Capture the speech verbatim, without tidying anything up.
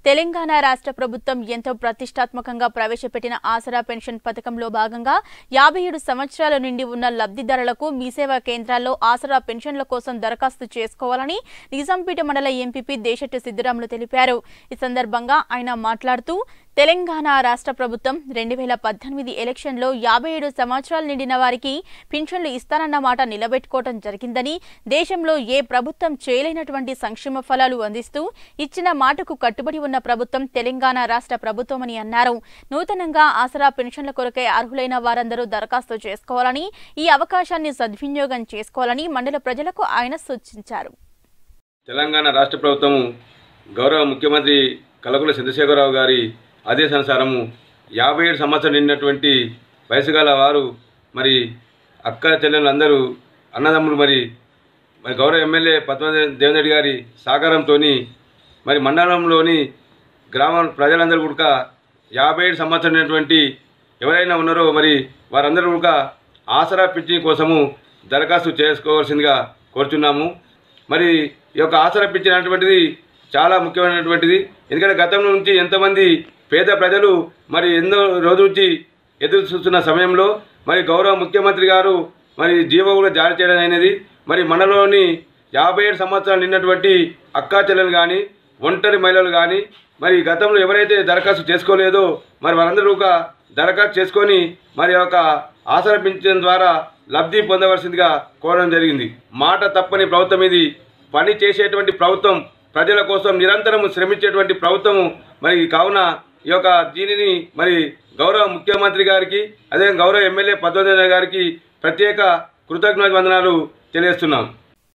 తెలంగాణ రాష్ట్ర ప్రభుత్వం ఎంతో ప్రతిష్టాత్మకంగా ప్రవేశపెట్టిన ఆసరా పెన్షన్ పథకంలో భాగంగా యాభై ఏడు సంవత్సరాల నుండి ఉన్న లబ్ధిదారులకు మీ సేవా కేంద్రాల్లో ఆసరా పెన్షన్ల కోసం దరఖాస్తు చేసుకోవాలని నిజాంపేట మండల ఎంపీపీ దేశెట్టి సిద్దిరాములు తెలిపారు। ఈ సందర్భంగా ఆయన మాట్లాడుతూ తెలంగాణ రాష్ట్ర ప్రభుత్వం రెండు వేల పద్దెనిమిది ఎలక్షన్లో యాభై ఏడు సంవత్సరాలు నిండిన వారికి పెన్షన్లు ఇస్తానన్న మాట నిలబెట్టుకోవడం జరిగిందని, దేశంలో ఏ ప్రభుత్వం చేయలేనటువంటి సంక్షేమ ఫలాలు అందిస్తూ ఇచ్చిన మాటకు కట్టుబడి ఉన్న ప్రభుత్వం తెలంగాణ రాష్ట్ర ప్రభుత్వమని అన్నారు। నూతనంగా ఆసరా పెన్షన్ల కొరకై అర్హులైన వారందరూ దరఖాస్తు చేసుకోవాలని, ఈ అవకాశాన్ని సద్వినియోగం చేసుకోవాలని మండల ప్రజలకు ఆయన సూచించారు। తెలంగాణ రాష్ట్ర ప్రభుత్వం గౌరవ ముఖ్యమంత్రి కల్వకుంట్ల చంద్రశేఖరరావు గారి ఆదేశానుసారము యాభై ఏడు సంవత్సరాలు నిండినటువంటి వయసు గల వారు మరి అక్క చెల్లెలందరూ అన్నదమ్ములు మరి మరి గౌరవ ఎమ్మెల్యే పద్మనాభ దేవరెడ్డి గారి సహకారంతో మరి మండలంలోని గ్రామ ప్రజలందరూ కూడా యాభై ఏడు సంవత్సరాలు నిండినటువంటి ఎవరైనా ఉన్నారో మరి వారందరూ కూడా ఆసరా పింఛన్ కోసము దరఖాస్తు చేసుకోవాల్సిందిగా కోరుచున్నాము। మరి ఈ యొక్క ఆసరా పింఛన్ అనేటువంటిది చాలా ముఖ్యమైనటువంటిది। ఎందుకంటే గతం నుంచి ఎంతమంది పేద ప్రజలు మరి ఎన్నో రోజుల నుంచి ఎదురు చూస్తున్న సమయంలో మరి గౌరవ ముఖ్యమంత్రి గారు మరి జీవో కూడా జారీ చేయడం అనేది మరి మనలోని యాభై ఏడు సంవత్సరాలు నిన్నటువంటి అక్కా చెల్లెలు కానీ ఒంటరి మహిళలు కానీ మరి గతంలో ఎవరైతే దరఖాస్తు చేసుకోలేదో మరి వారందరూ ఒక దరఖాస్తు చేసుకొని మరి ఒక ఆసరా పింఛన్ ద్వారా లబ్ధి పొందవలసిందిగా కోరడం జరిగింది। మాట తప్పని ప్రభుత్వం ఇది, పని చేసేటువంటి ప్రభుత్వం, ప్రజల కోసం నిరంతరం శ్రమించేటువంటి ప్రభుత్వము। మరి కావున ఈ యొక్క దీనిని మరి గౌరవ ముఖ్యమంత్రి గారికి అదే గౌరవ ఎమ్మెల్యే పద్మనాభ గారికి ప్రత్యేక కృతజ్ఞతా వందనాలు తెలియజేస్తున్నాం।